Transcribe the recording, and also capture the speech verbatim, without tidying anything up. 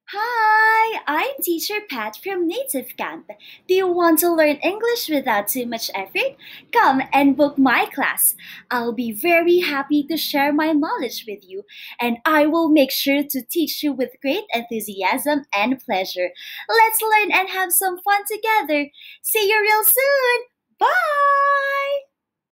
Hi, I'm Teacher Pat from Native Camp. Do you want to learn English without too much effort? Come and book my class. I'll be very happy to share my knowledge with you, and I will make sure to teach you with great enthusiasm and pleasure. Let's learn and have some fun together. See you real soon. Bye!